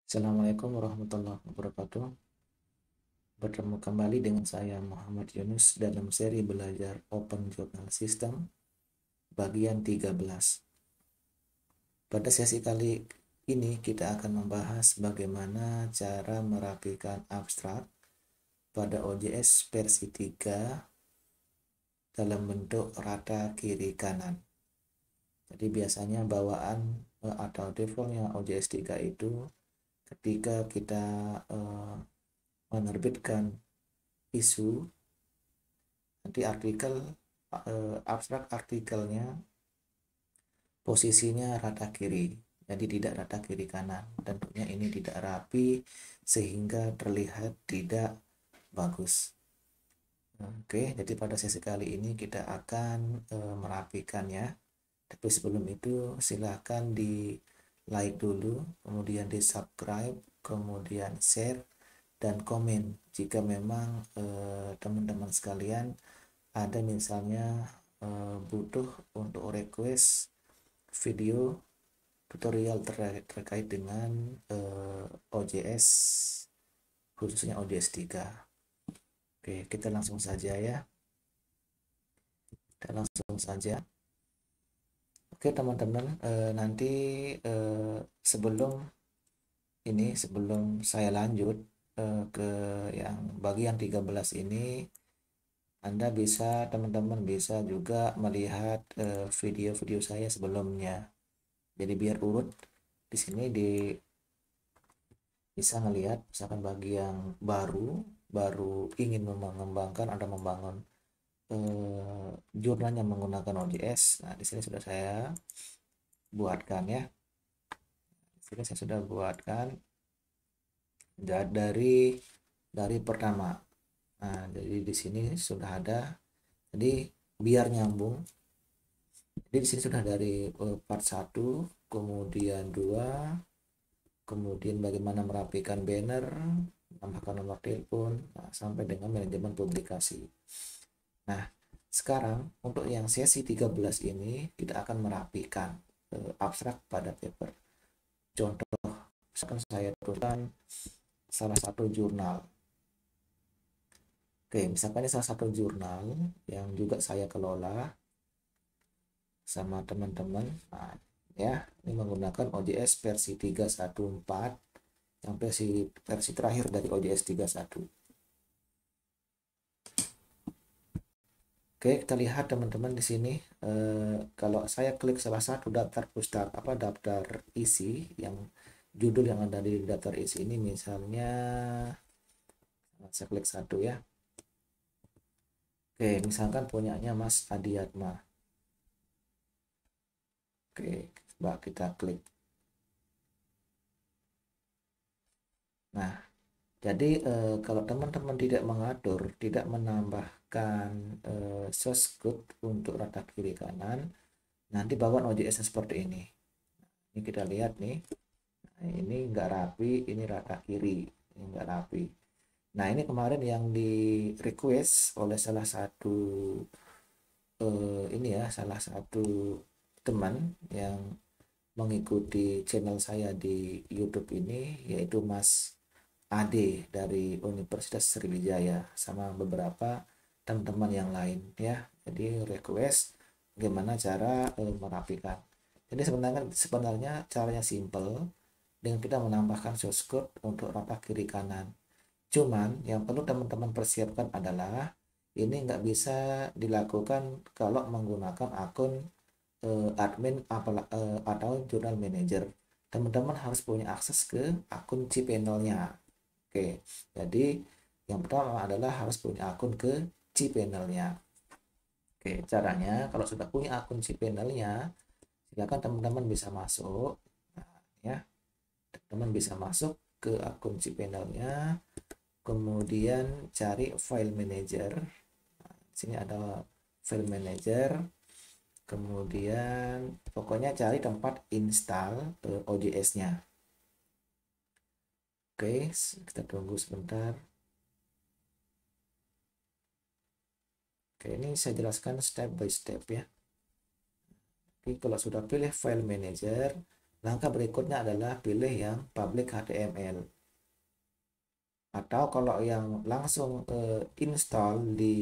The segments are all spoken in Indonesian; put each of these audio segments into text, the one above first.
Assalamualaikum warahmatullahi wabarakatuh. Bertemu kembali dengan saya Muhammad Yunus dalam seri belajar Open Journal System bagian 13. Pada sesi kali ini kita akan membahas bagaimana cara merapikan abstrak pada OJS versi 3 dalam bentuk rata kiri kanan. Jadi biasanya bawaan atau defaultnya OJS 3 itu ketika kita menerbitkan isu, nanti abstrak artikelnya posisinya rata kiri, jadi tidak rata kiri kanan. Tentunya ini tidak rapi sehingga terlihat tidak bagus. Oke, jadi pada sesi kali ini kita akan merapikannya. Tapi sebelum itu silahkan di like dulu, kemudian di subscribe, kemudian share dan komen jika memang teman-teman sekalian ada misalnya butuh untuk request video tutorial terkait dengan OJS, khususnya OJS 3. Oke, kita langsung saja ya. Kita langsung saja. Oke teman-teman, nanti sebelum saya lanjut ke yang bagian 13 ini, teman-teman bisa juga melihat video-video saya sebelumnya. Jadi biar urut di sini bisa melihat misalkan bagi yang baru ingin mengembangkan atau membangun jurnal yang menggunakan OJS. Nah, di sini sudah saya buatkan ya. Di sini saya sudah buatkan dari pertama. Nah, jadi di sini sudah ada. Jadi biar nyambung. Jadi di sini sudah dari part 1, kemudian 2, kemudian bagaimana merapikan banner, menambahkan nomor telepon, sampai dengan manajemen publikasi. Nah, sekarang untuk yang sesi 13 ini kita akan merapikan abstrak pada paper. Contoh, misalkan saya tuliskan salah satu jurnal. Oke, misalkan ini salah satu jurnal yang juga saya kelola sama teman-teman. Nah, ya, ini menggunakan OJS versi 314 yang versi terakhir dari OJS 31. Oke, kita lihat teman-teman di sini. Kalau saya klik salah satu daftar isi yang judul yang ada di daftar isi ini, misalnya saya klik satu ya. Oke, misalkan punyanya Mas Adiatma. Oke, coba kita klik. Nah, jadi kalau teman-teman tidak mengatur, tidak menambahkan source code untuk rata kiri kanan, nanti bawaan OJS seperti ini. Ini kita lihat nih. Nah, ini enggak rapi, ini rata kiri, ini enggak rapi. Nah, ini kemarin yang di request oleh salah satu salah satu teman yang mengikuti channel saya di YouTube ini, yaitu Mas Ade dari Universitas Sriwijaya sama beberapa teman-teman yang lain ya. Jadi request bagaimana cara merapikan. Jadi sebenarnya caranya simple dengan kita menambahkan source code untuk rata kiri kanan. Cuman yang perlu teman-teman persiapkan adalah ini nggak bisa dilakukan kalau menggunakan akun admin atau jurnal manager. Teman-teman harus punya akses ke akun cPanel-nya. Oke, jadi yang pertama adalah harus punya akun ke cPanel-nya. Oke, caranya kalau sudah punya akun cPanel-nya, silakan teman-teman bisa masuk. Nah, ya, teman-teman bisa masuk ke akun cPanel-nya, kemudian cari file manager. Nah, sini ada file manager. Kemudian pokoknya cari tempat install OJS-nya. Oke, kita tunggu sebentar. Oke, ini saya jelaskan step by step ya. Oke, kalau sudah pilih file manager, Langkah berikutnya adalah pilih yang public HTML. Atau kalau yang langsung install di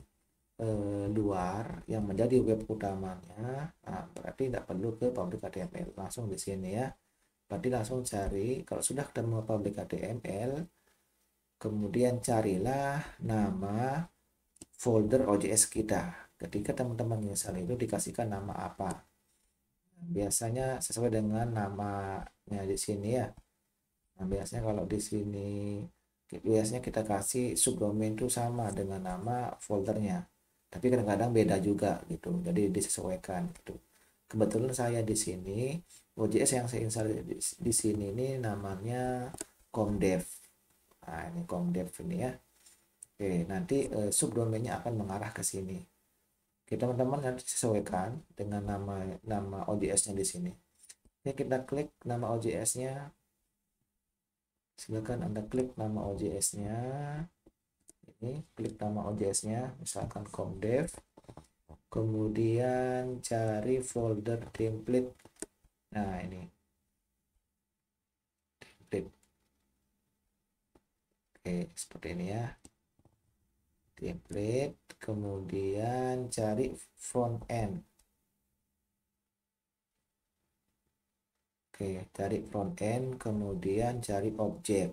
luar yang menjadi web utamanya, nah, berarti tidak perlu ke public HTML, langsung di sini ya. Berarti langsung cari, kalau sudah ketemu public HTML, kemudian carilah nama folder OJS kita. Ketika teman-teman install itu dikasihkan nama apa? Biasanya sesuai dengan namanya di sini ya. Nah, biasanya kalau di sini biasanya kita kasih subdomain itu sama dengan nama foldernya. Tapi kadang-kadang beda juga gitu. Jadi disesuaikan gitu. Kebetulan saya di sini OJS yang saya install di sini ini namanya Comdev. Nah, ini Comdev ini ya. Oke, nanti subdomainnya akan mengarah ke sini. Oke, teman-teman nanti sesuaikan dengan nama OJS-nya di sini. Ya, kita klik nama OJS-nya. Silakan Anda klik nama OJS-nya. Ini klik nama OJS-nya, misalkan Comdev. Kemudian cari folder template. Nah, ini template. Oke, seperti ini ya. Template, kemudian cari front end. Oke, cari front end, kemudian cari objek.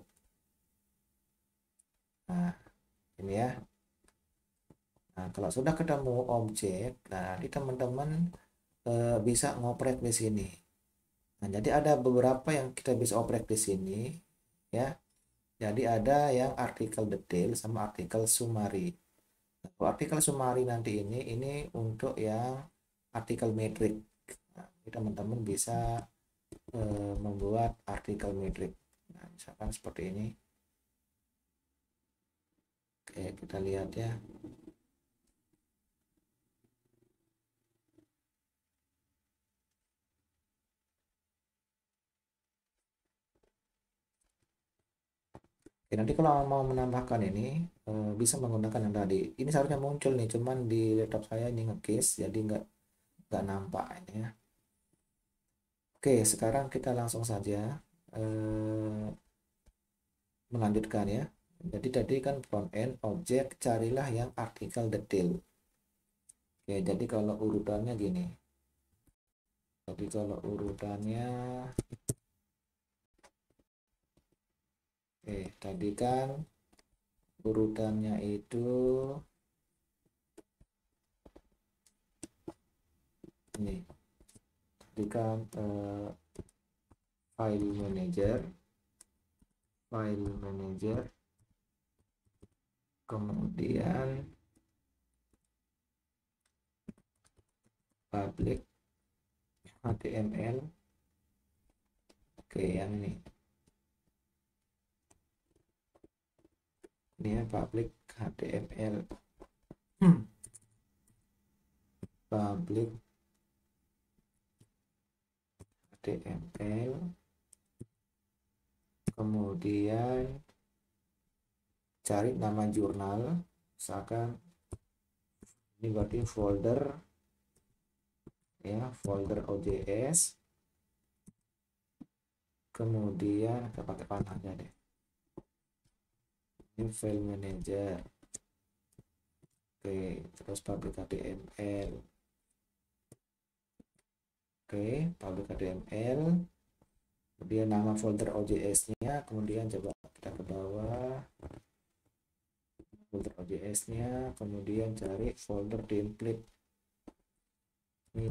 Nah, ini ya. Nah, kalau sudah ketemu objek, nah nanti teman-teman bisa ngoprek di sini. Nah, jadi ada beberapa yang kita bisa oprek di sini ya. Jadi ada yang artikel detail sama artikel summary. Nah, artikel summary nanti ini untuk yang artikel metrik. Nah, teman-teman bisa membuat artikel metrik. Nah, misalkan seperti ini. Oke, kita lihat ya. Oke, nanti kalau mau menambahkan ini bisa menggunakan yang tadi. Ini seharusnya muncul nih, cuman di laptop saya ini nge-case jadi nggak nampak ini ya. Oke, sekarang kita langsung saja melanjutkan ya. Jadi tadi kan front end objek, carilah yang artikel detail. Oke, jadi kalau urutannya gini. Jadi kalau urutannya, tadi kan urutannya itu ini. Tadi kan file manager, kemudian public HTML. Oke, yang ini ya, public HTML. Public HTML, kemudian cari nama jurnal, misalkan ini berarti folder ya, folder OJS. Kemudian kita pakai panahnya deh, ini file manager. Oke, terus public HTML. Oke, public HTML, kemudian nama folder OJS-nya, kemudian coba kita ke bawah folder OJS-nya, kemudian cari folder template. Ini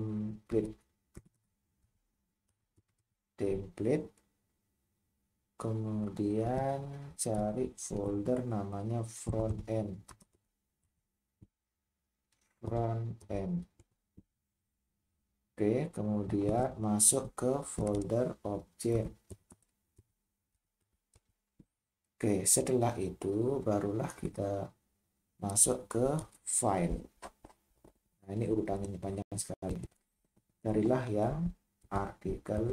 template, kemudian cari folder namanya front end. Oke, kemudian masuk ke folder objek. Oke, setelah itu barulah kita masuk ke file. Nah, ini urutannya ini panjang sekali. Carilah yang artikel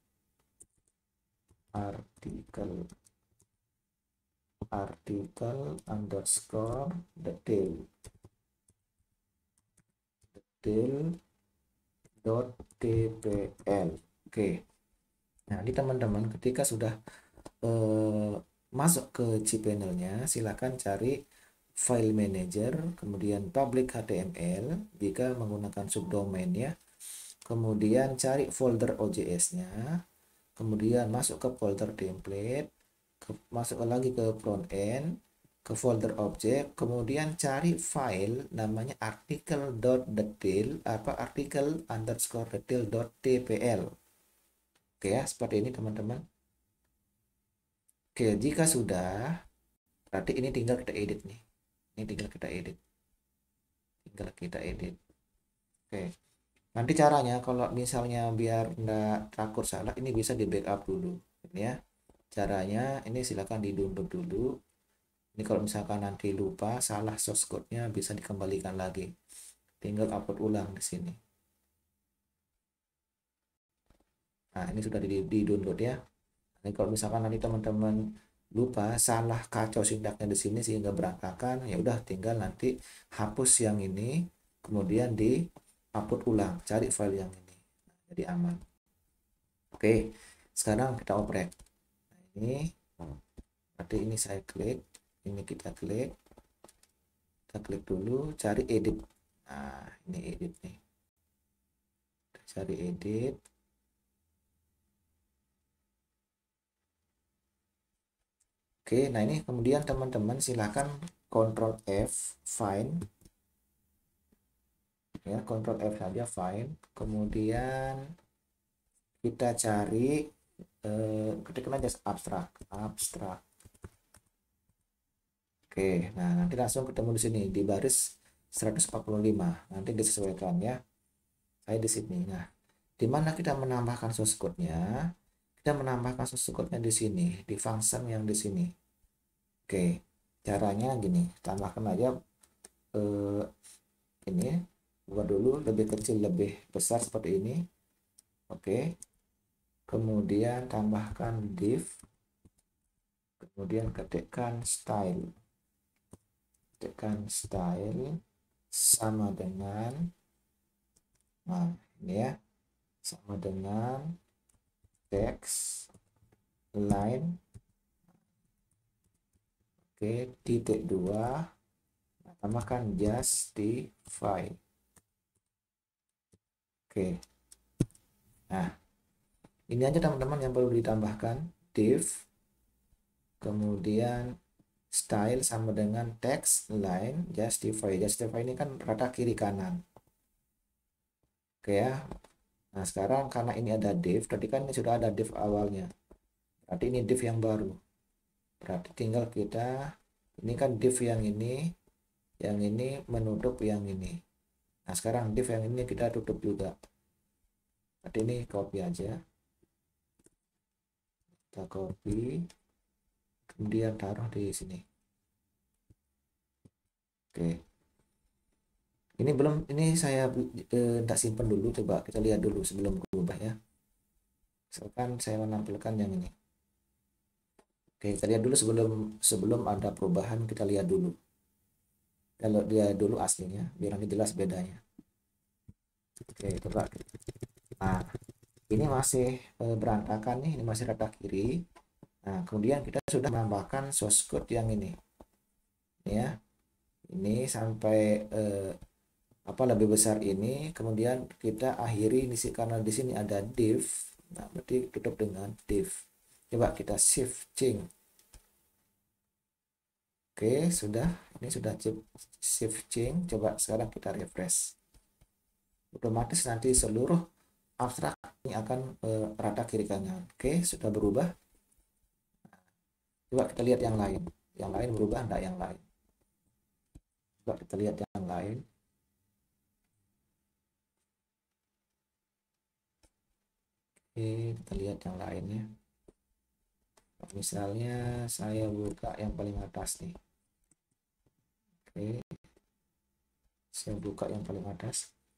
underscore detail dot tpl. Oke, Nah, ini teman-teman ketika sudah eh, masuk ke cPanel-nya, silakan cari file manager, kemudian public HTML jika menggunakan subdomain ya. Kemudian cari folder OJS-nya, kemudian masuk ke folder template, masuk lagi ke front end, ke folder object, kemudian cari file namanya artikel.detail apa artikel underscore detail.tpl. Oke ya, seperti ini teman-teman. Oke, jika sudah, berarti ini tinggal kita edit nih. Ini tinggal kita edit. Tinggal kita edit. Oke. Nanti caranya kalau misalnya biar enggak takut salah, ini bisa di backup dulu. Ini ya. Caranya ini silakan di-download dulu. Ini kalau misalkan nanti lupa salah source code-nya bisa dikembalikan lagi. Tinggal upload ulang di sini. Nah, ini sudah di-download ya. Nah, kalau misalkan nanti teman-teman lupa salah kacau sintaknya di sini sehingga berantakan, ya udah tinggal nanti hapus yang ini, kemudian di upload ulang, cari file yang ini. Nah, jadi aman. Oke, sekarang kita oprek. Nah, ini berarti ini saya klik, ini kita klik dulu, cari edit. Nah, ini edit nih. Cari edit. Oke, nah ini kemudian teman-teman silahkan Ctrl F, find. Ya, Ctrl F saja, find. Kemudian kita cari, ketikkan aja abstrak. Oke, nah nanti langsung ketemu di sini, di baris 145. Nanti disesuaikan ya. Saya di sini. Nah, di mana kita menambahkan source code-nya? Kita menambahkan source code-nya di sini, di function yang di sini. Oke, caranya gini, tambahkan aja ini, buat dulu lebih kecil lebih besar seperti ini. Oke, kemudian tambahkan div, kemudian ketikkan style sama dengan, nah ini ya, sama dengan text line. Oke, titik 2, nah, tambahkan justify. Oke, nah ini aja teman-teman yang perlu ditambahkan, div, kemudian style sama dengan text line justify. Ini kan rata kiri kanan. Oke ya, nah sekarang karena ini ada div, tadi kan ini sudah ada div awalnya, berarti ini div yang baru, berarti tinggal kita, ini kan div yang ini menutup yang ini. Nah sekarang div yang ini kita tutup juga, berarti ini copy aja, kita copy, kemudian taruh di sini. Oke, ini belum, ini saya tidak simpan dulu, coba kita lihat dulu sebelum berubah ya. Misalkan saya menampilkan yang ini. Oke, kita lihat dulu sebelum ada perubahan, kita lihat dulu. Kalau dia dulu aslinya, biar nanti jelas bedanya. Oke, coba. Nah, ini masih berantakan nih, ini masih rata kiri. Nah, kemudian kita sudah menambahkan source code yang ini. Ya, ini sampai apa lebih besar ini, kemudian kita akhiri ini sih karena di sini ada div. Nah, berarti tutup dengan div. Coba kita shift change. Oke, sudah. Ini sudah shift change. Coba sekarang kita refresh. Otomatis nanti seluruh abstrak ini akan rata kiri kanan. Oke, sudah berubah. Coba kita lihat yang lain. Yang lain berubah enggak yang lain? Coba kita lihat yang lain. Oke, kita lihat yang lainnya. Misalnya saya buka yang paling atas nih. Oke, saya buka yang paling atas.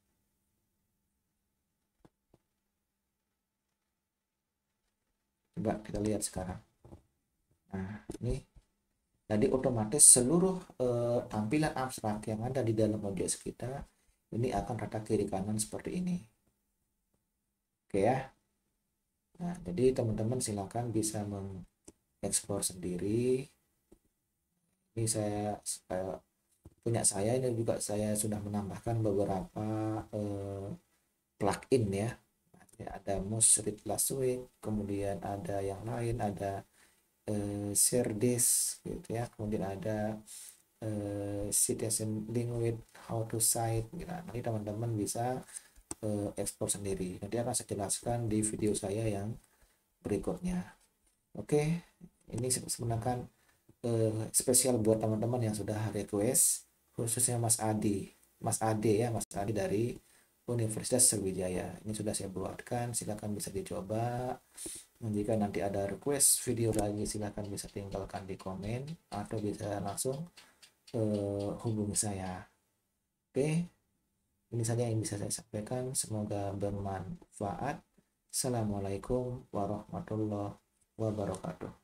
Coba kita lihat sekarang. Nah, ini jadi otomatis seluruh tampilan abstrak yang ada di dalam objek kita ini akan rata kiri kanan seperti ini. Oke ya. Nah, jadi teman-teman silakan bisa mengeksplor sendiri. Ini saya punya saya ini juga saya sudah menambahkan beberapa plugin ya. Ada Mouse Last Week, kemudian ada yang lain, ada share this gitu ya, kemudian ada citizen link with how to cite gitu. Nanti teman-teman bisa ekspor sendiri, nanti akan saya jelaskan di video saya yang berikutnya. Oke, ini sebenarnya spesial buat teman-teman yang sudah request, khususnya Mas Ade ya, Mas Ade dari Universitas Sriwijaya. Ini sudah saya buatkan, silakan bisa dicoba. Jika nanti ada request video lagi, silakan bisa tinggalkan di komen atau bisa langsung hubungi saya. Oke, ini saja yang bisa saya sampaikan. Semoga bermanfaat. Assalamualaikum warahmatullahi wabarakatuh.